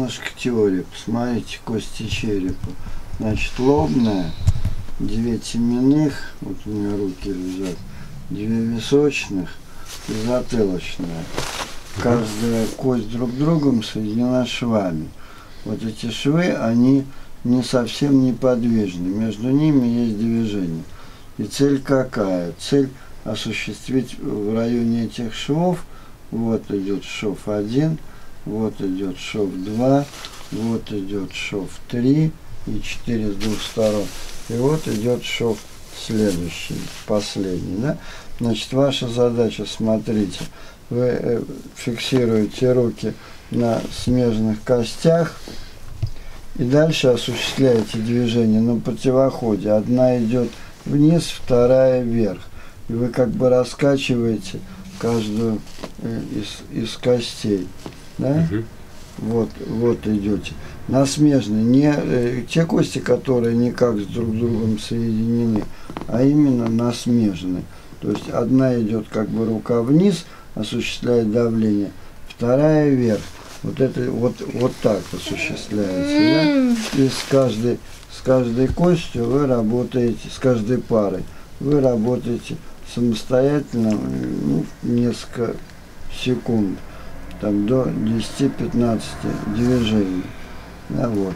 немножко теории. Посмотрите кости черепа. Значит, лобная, 2 теменных, вот у меня руки лежат, 2 височных и затылочная. Каждая кость друг с другом соединена швами. Вот эти швы, они не совсем неподвижны. Между ними есть движение. И цель какая? Цель осуществить в районе этих швов. Вот идет шов 1, вот идет шов 2, вот идет шов 3 и 4 с двух сторон. И вот идет шов следующий, последний. Да? Значит, ваша задача, смотрите, вы фиксируете руки на смежных костях и дальше осуществляете движение на противоходе. Одна идет вниз, вторая вверх. И вы как бы раскачиваете каждую из костей. Да? Вот идете. На смежные. Не те кости, которые никак с друг другом соединены, а именно на смежные. То есть одна идет как бы рука вниз, осуществляет давление, вторая вверх. Вот это вот так осуществляется. Да? И с каждой костью вы работаете, с каждой парой вы работаете самостоятельно, несколько секунд, там до 10-15 движений. Да, вот.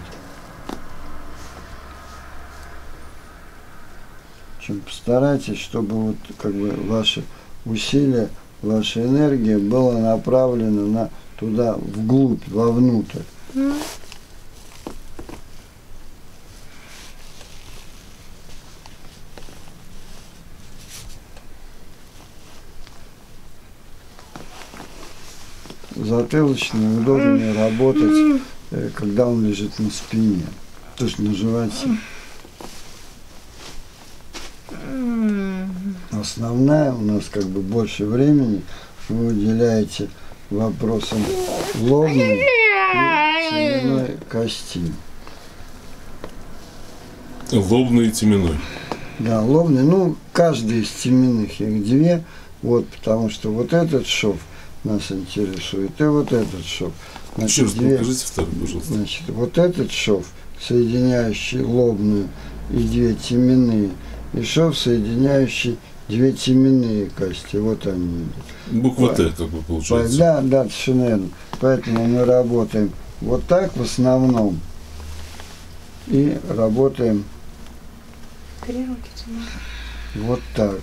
Постарайтесь, чтобы вот как бы ваши усилия, ваша энергия была направлена на туда, вглубь, вовнутрь. Затылочный удобнее работать, когда он лежит на спине, то есть на животе. Основная у нас как бы больше времени вы уделяете вопросам лобной и теменной кости. Лобной и теменной. Да, лобный, ну, каждый из теменных, их 2, вот, потому что вот этот шов нас интересует, и вот этот шов. Значит, покажите второй, пожалуйста. Значит, вот этот шов, соединяющий лобную и 2 теменные, и шов, соединяющий 2 теменные кости. Вот они идут. Буква Т, как бы получается. Да, да, совершенно верно. Поэтому мы работаем вот так в основном. И работаем вот так.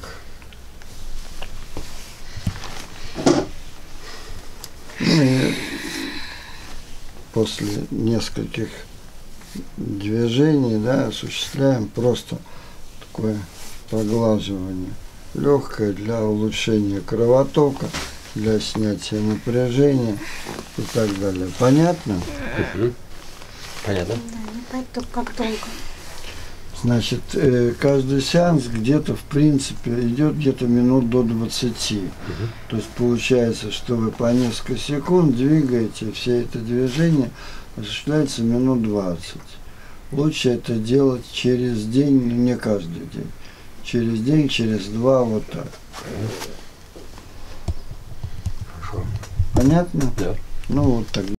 И после нескольких движений, да, осуществляем просто такое проглаживание. Легкое для улучшения кровотока, для снятия напряжения и так далее. Понятно? Понятно. Да, не только как долго. Значит, каждый сеанс где-то, в принципе, идет где-то минут до 20. То есть получается, что вы по несколько секунд двигаете, все это движение осуществляется минут 20. Лучше это делать через день, но не каждый день. Через день, через 2, вот так. Хорошо. Понятно? Да. Ну вот так.